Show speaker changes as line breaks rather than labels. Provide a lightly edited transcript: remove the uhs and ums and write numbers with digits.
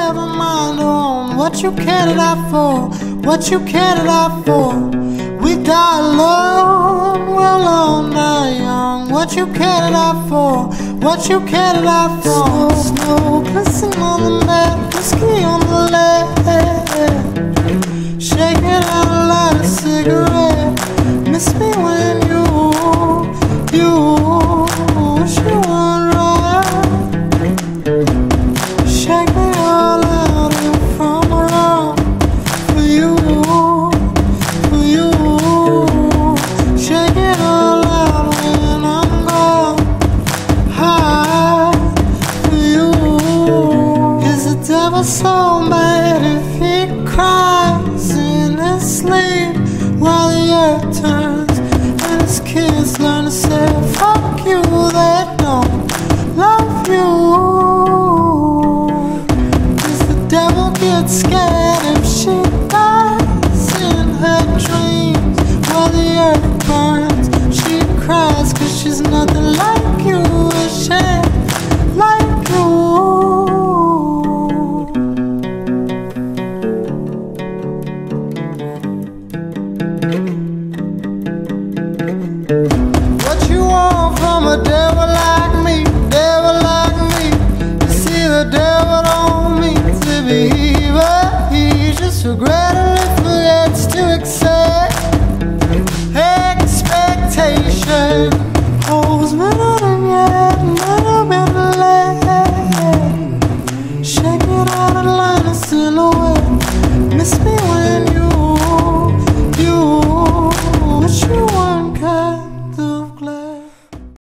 never mind on what you cared it out for, what you cared it out for. We die alone, well all night young. What you cared it out for, what you cared it out for. Snow glisten on the mat, whiskey on the left. Shake it out, light a cigarette. Miss me when you wish you weren't right. Shake me all out and from around for you. Shake it all out when I'm gone. High for you. Is the devil so bad?